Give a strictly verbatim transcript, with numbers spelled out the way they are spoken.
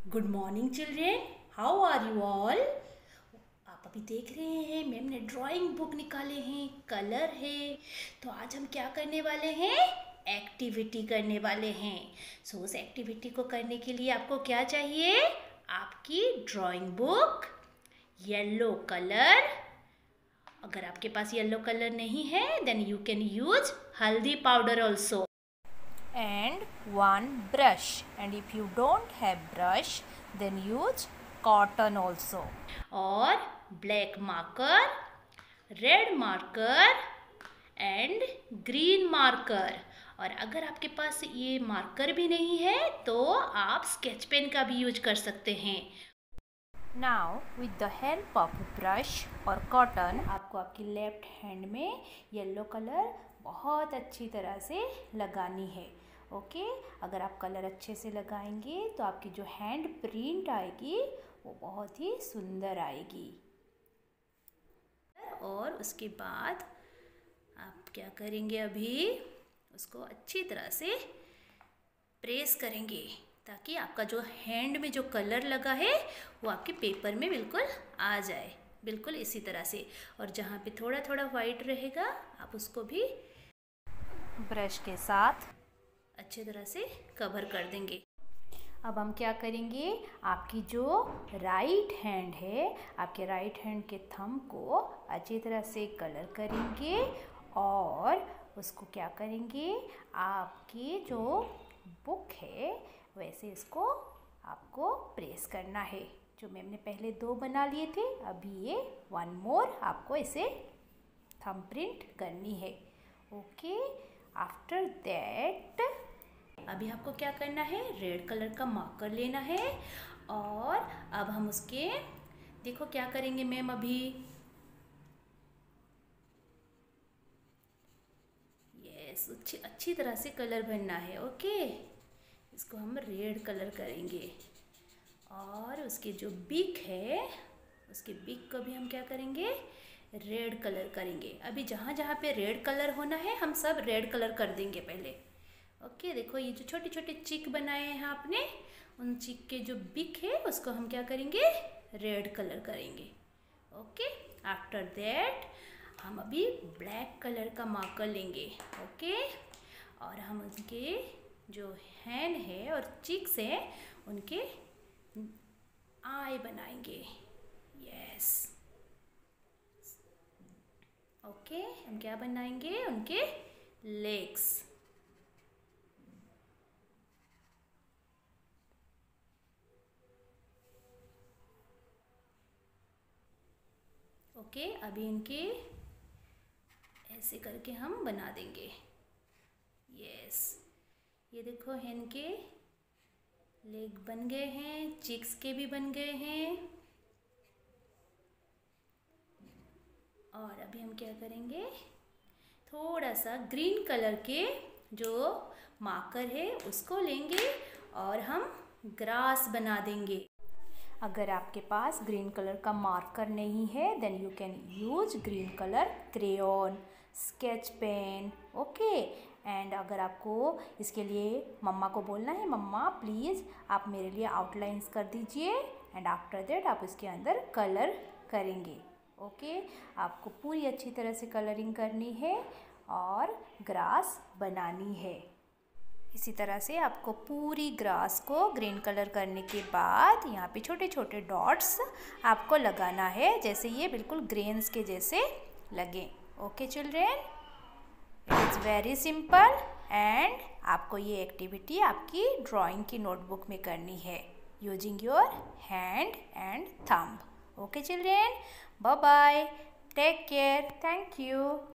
Good morning children, how are you all. आप अभी देख रहे हैं मैम ने ड्राइंग बुक निकाले हैं, कलर है। तो आज हम क्या करने वाले हैं, एक्टिविटी करने वाले हैं। सो उस एक्टिविटी को करने के लिए आपको क्या चाहिए, आपकी ड्राइंग बुक, येलो कलर। अगर आपके पास येलो कलर नहीं है then you can use haldi powder also, and one brush, and if you don't have brush then use cotton also, और black marker, red marker and green marker. और अगर आपके पास ये marker भी नहीं है तो आप स्केच पेन का भी यूज कर सकते हैं। now with the help of brush or cotton आपको आपकी लेफ्ट हैंड में येलो कलर बहुत अच्छी तरह से लगानी है। Okay okay? अगर आप कलर अच्छे से लगाएंगे तो आपकी जो हैंड प्रिंट आएगी वो बहुत ही सुंदर आएगी। और उसके बाद आप क्या करेंगे, अभी उसको अच्छी तरह से प्रेस करेंगे ताकि आपका जो हैंड में जो कलर लगा है वो आपके पेपर में बिल्कुल आ जाए, बिल्कुल इसी तरह से। और जहाँ पे थोड़ा थोड़ा वाइट रहेगा आप उसको भी ब्रश के साथ अच्छे तरह से कवर कर देंगे। अब हम क्या करेंगे, आपकी जो राइट हैंड है, आपके राइट हैंड के थंब को अच्छी तरह से कलर करेंगे और उसको क्या करेंगे, आपकी जो बुक है वैसे इसको आपको प्रेस करना है। जो मैम ने पहले दो बना लिए थे, अभी ये वन मोर आपको इसे थंब प्रिंट करनी है। ओके, आफ्टर दैट अभी आपको क्या करना है, रेड कलर का मार्कर लेना है और अब हम उसके देखो क्या करेंगे मैम, अभी यस अच्छी अच्छी तरह से कलर भरना है। ओके, इसको हम रेड कलर करेंगे और उसके जो बिक है उसके बिक को भी हम क्या करेंगे, रेड कलर करेंगे। अभी जहाँ जहाँ पे रेड कलर होना है हम सब रेड कलर कर देंगे पहले। ओके okay, देखो ये जो छोटे छोटे चिक बनाए हैं आपने, उन चिक के जो बिक है उसको हम क्या करेंगे, रेड कलर करेंगे। ओके, आफ्टर दैट हम अभी ब्लैक कलर का मार्कर लेंगे। Okay okay? और हम उनके जो हैंड है और चिक्स हैं उनके आई बनाएंगे। यस ओके, हम क्या बनाएंगे, उनके लेग्स। ओके okay, अभी इनके ऐसे करके हम बना देंगे। यस ये देखो हैंड के लेग बन गए हैं, चिक्स के भी बन गए हैं। और अभी हम क्या करेंगे, थोड़ा सा ग्रीन कलर के जो मार्कर है उसको लेंगे और हम ग्रास बना देंगे। अगर आपके पास ग्रीन कलर का मार्कर नहीं है then you can use green colour crayon, sketch pen. Okay, and अगर आपको इसके लिए मम्मा को बोलना है, मम्मा प्लीज़ आप मेरे लिए आउटलाइंस कर दीजिए, एंड आफ्टर दैट आप इसके अंदर कलर करेंगे। Okay okay? आपको पूरी अच्छी तरह से कलरिंग करनी है और ग्रास बनानी है। इसी तरह से आपको पूरी ग्रास को ग्रीन कलर करने के बाद यहाँ पे छोटे छोटे डॉट्स आपको लगाना है, जैसे ये बिल्कुल ग्रेन्स के जैसे लगे। Okay children, it is very simple and आपको ये एक्टिविटी आपकी ड्राइंग की नोटबुक में करनी है using your hand and thumb. Okay children, bye bye, take care, thank you.